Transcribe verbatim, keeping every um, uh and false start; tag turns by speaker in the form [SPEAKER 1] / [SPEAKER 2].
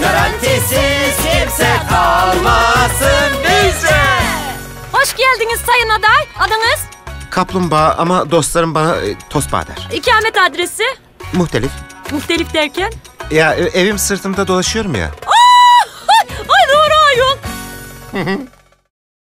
[SPEAKER 1] Garantisiz kimse kalmasın bizce.
[SPEAKER 2] Hoş geldiniz sayın aday. Adınız?
[SPEAKER 3] Kaplumbağa ama dostlarım bana e, Tosbağa der.
[SPEAKER 2] İkamet adresi?
[SPEAKER 3] Muhtelif.
[SPEAKER 2] Muhtelif derken?
[SPEAKER 3] Ya e, evim sırtımda dolaşıyorum ya.
[SPEAKER 2] Aa! Ay, ay doğru ayol.